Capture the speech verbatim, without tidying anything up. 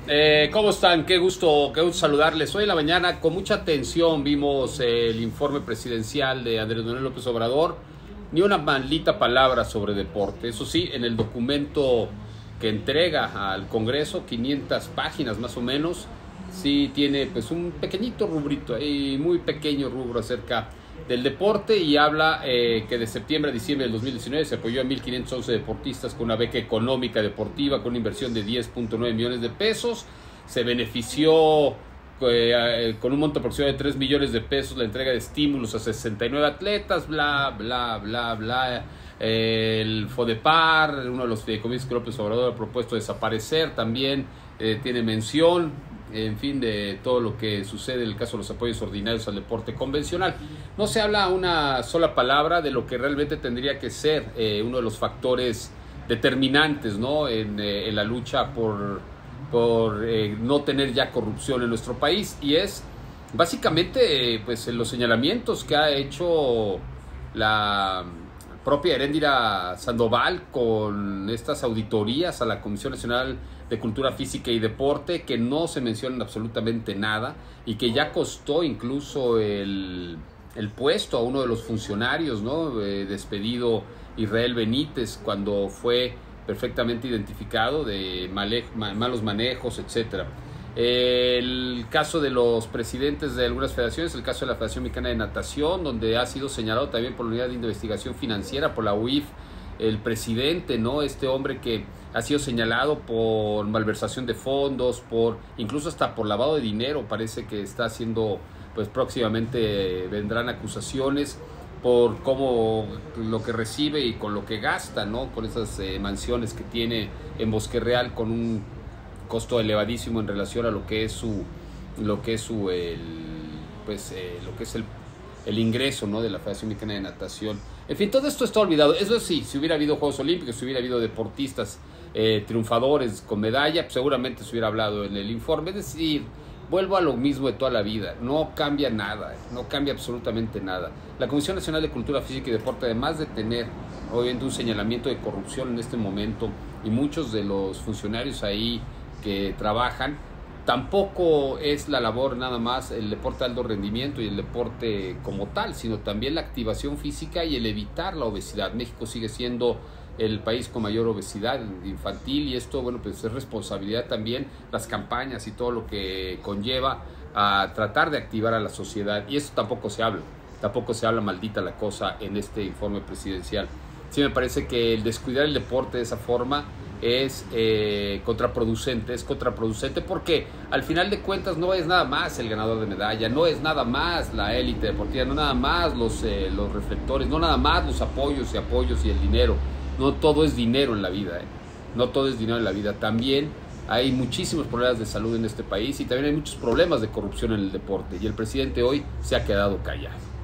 Eh, ¿Cómo están? Qué gusto, qué gusto saludarles. Hoy en la mañana, con mucha atención, vimos eh, el informe presidencial de Andrés Manuel López Obrador. Ni una maldita palabra sobre deporte. Eso sí, en el documento que entrega al Congreso, quinientas páginas más o menos, sí tiene pues un pequeñito rubrito, ahí, muy pequeño rubro acerca del deporte, y habla eh, que de septiembre a diciembre del dos mil diecinueve se apoyó a mil quinientos once deportistas con una beca económica deportiva con una inversión de diez punto nueve millones de pesos. Se benefició eh, con un monto aproximado de tres millones de pesos la entrega de estímulos a sesenta y nueve atletas, bla, bla, bla, bla. Eh, el FODEPAR, uno de los fideicomisos que López Obrador ha propuesto desaparecer, también eh, tiene mención, en fin, de todo lo que sucede en el caso de los apoyos ordinarios al deporte convencional. No se habla una sola palabra de lo que realmente tendría que ser eh, uno de los factores determinantes, ¿no? en, eh, en la lucha por, por eh, no tener ya corrupción en nuestro país, y es básicamente eh, pues los señalamientos que ha hecho la propia Heréndira Sandoval con estas auditorías a la Comisión Nacional de Cultura Física y Deporte, que no se mencionan absolutamente nada y que ya costó incluso el, el puesto a uno de los funcionarios, ¿no? Eh, despedido Israel Benítez, cuando fue perfectamente identificado de male, malos manejos, etcétera. El caso de los presidentes de algunas federaciones, el caso de la Federación Mexicana de Natación, donde ha sido señalado también por la Unidad de Investigación Financiera, por la U I F, el presidente, ¿no? Este hombre que ha sido señalado por malversación de fondos, por incluso hasta por lavado de dinero. Parece que está haciendo, pues próximamente vendrán acusaciones por cómo lo que recibe y con lo que gasta, ¿no? Con esas eh, mansiones que tiene en Bosque Real con un costo elevadísimo en relación a lo que es su lo que es su el, pues eh, lo que es el, el ingreso, ¿no? de la Federación Mexicana de Natación. En fin, todo esto está olvidado. Eso sí, si hubiera habido Juegos Olímpicos, si hubiera habido deportistas eh, triunfadores con medalla, pues seguramente se hubiera hablado en el informe. Es decir, vuelvo a lo mismo de toda la vida, no cambia nada, no cambia absolutamente nada. La Comisión Nacional de Cultura Física y Deporte, además de tener obviamente un señalamiento de corrupción en este momento, y muchos de los funcionarios ahí que trabajan, tampoco es la labor nada más el deporte de alto rendimiento y el deporte como tal, sino también la activación física y el evitar la obesidad. México sigue siendo el país con mayor obesidad infantil, y esto, bueno, pues es responsabilidad también las campañas y todo lo que conlleva a tratar de activar a la sociedad, y eso tampoco se habla, tampoco se habla, maldita la cosa, en este informe presidencial. Sí, me parece que el descuidar el deporte de esa forma es eh, contraproducente, es contraproducente porque al final de cuentas no es nada más el ganador de medalla, no es nada más la élite deportiva, no nada más los, eh, los reflectores, no nada más los apoyos y apoyos y el dinero. No todo es dinero en la vida, ¿eh? No todo es dinero en la vida. También hay muchísimos problemas de salud en este país, y también hay muchos problemas de corrupción en el deporte, y el presidente hoy se ha quedado callado.